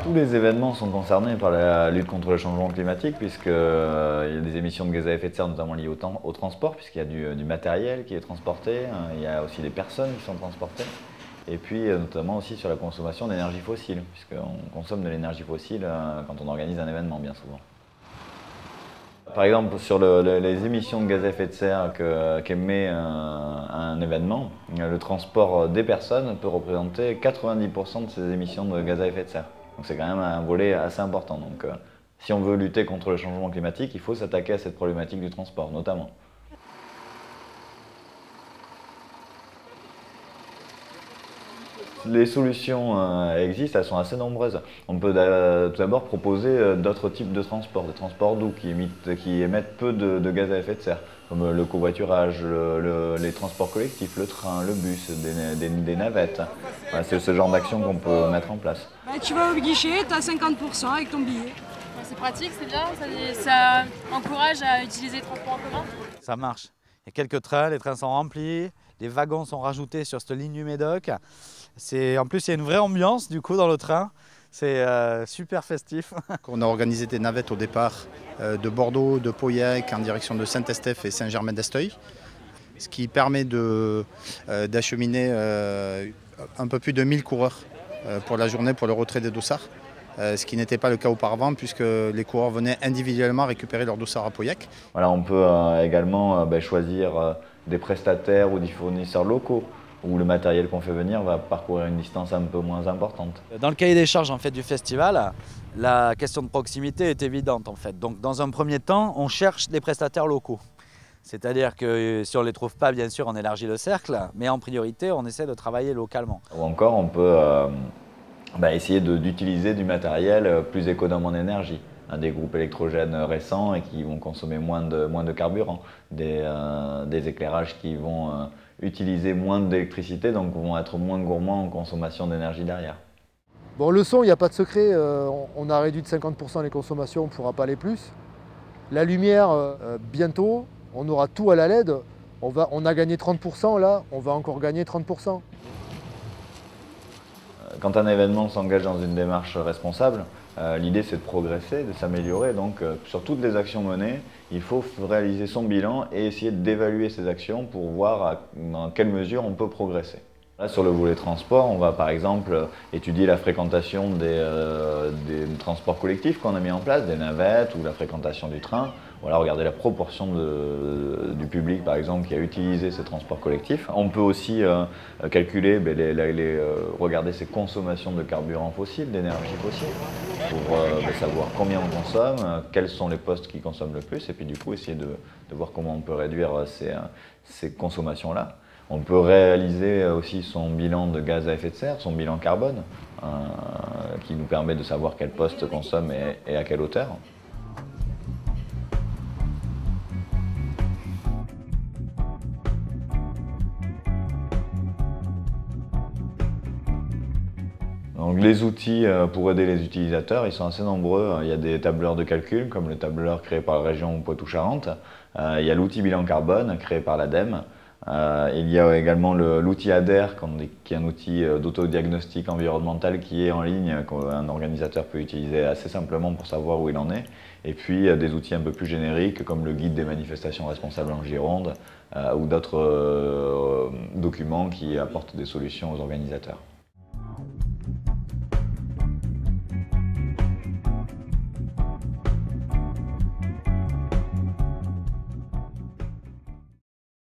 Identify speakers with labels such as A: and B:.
A: Tous les événements sont concernés par la lutte contre le changement climatique puisqu'il y a des émissions de gaz à effet de serre notamment liées au transport puisqu'il y a du matériel qui est transporté, il y a aussi des personnes qui sont transportées et puis notamment aussi sur la consommation d'énergie fossile puisqu'on consomme de l'énergie fossile quand on organise un événement bien souvent. Par exemple, sur les émissions de gaz à effet de serre qu'émet un événement, le transport des personnes peut représenter 90% de ces émissions de gaz à effet de serre. Donc c'est quand même un volet assez important. Donc si on veut lutter contre le changement climatique, il faut s'attaquer à cette problématique du transport notamment. Les solutions existent, elles sont assez nombreuses. On peut tout d'abord proposer d'autres types de transports, des transports doux qui émettent peu de gaz à effet de serre, comme le covoiturage, les transports collectifs, le train, le bus, des navettes. Voilà, c'est ce genre d'action qu'on peut mettre en place.
B: Tu vas au guichet, tu as 50% avec ton billet.
C: C'est pratique, c'est bien, ça encourage à utiliser les transports en commun.
D: Ça marche. Il y a quelques trains, les trains sont remplis, les wagons sont rajoutés sur cette ligne du Médoc. En plus, il y a une vraie ambiance du coup dans le train. C'est super festif.
E: On a organisé des navettes au départ de Bordeaux, de Pauillac en direction de Saint-Estèphe et Saint-Germain-d'Esteuil, ce qui permet d'acheminer un peu plus de 1000 coureurs pour la journée pour le retrait des dossards. Ce qui n'était pas le cas auparavant puisque les coureurs venaient individuellement récupérer leurs dossards à Pauillac.
A: Voilà, on peut également choisir des prestataires ou des fournisseurs locaux où le matériel qu'on fait venir va parcourir une distance un peu moins importante.
D: Dans le cahier des charges en fait, du festival, la question de proximité est évidente en fait. Donc dans un premier temps, on cherche des prestataires locaux. C'est-à-dire que si on ne les trouve pas, bien sûr, on élargit le cercle, mais en priorité, on essaie de travailler localement.
A: Ou encore, on peut essayer d'utiliser du matériel plus économe en énergie. Des groupes électrogènes récents et qui vont consommer moins de carburant, des éclairages qui vont utiliser moins d'électricité, donc vont être moins gourmands en consommation d'énergie derrière.
F: Bon, le son, il n'y a pas de secret, on a réduit de 50% les consommations, on ne pourra pas aller plus. La lumière, bientôt, on aura tout à la LED, on a gagné 30%, là, on va encore gagner 30%.
A: Quand un événement s'engage dans une démarche responsable, l'idée c'est de progresser, de s'améliorer. Donc sur toutes les actions menées, il faut réaliser son bilan et essayer d'évaluer ces actions pour voir dans quelle mesure on peut progresser. Là, sur le volet transport, on va par exemple étudier la fréquentation des transports collectifs qu'on a mis en place, des navettes ou la fréquentation du train. Voilà, regarder la proportion du public par exemple qui a utilisé ces transports collectifs. On peut aussi calculer, regarder ses consommations de carburant fossile, d'énergie fossile, pour savoir combien on consomme, quels sont les postes qui consomment le plus et puis du coup essayer de voir comment on peut réduire ces consommations-là. On peut réaliser aussi son bilan de gaz à effet de serre, son bilan carbone, qui nous permet de savoir quel poste consomme et à quelle hauteur. Donc les outils pour aider les utilisateurs, ils sont assez nombreux. Il y a des tableurs de calcul, comme le tableur créé par la région Poitou-Charentes. Il y a l'outil bilan carbone, créé par l'ADEME. Il y a également l'outil ADER, qui est un outil d'autodiagnostic environnemental qui est en ligne, qu'un organisateur peut utiliser assez simplement pour savoir où il en est. Et puis des outils un peu plus génériques, comme le guide des manifestations responsables en Gironde, ou d'autres documents qui apportent des solutions aux organisateurs.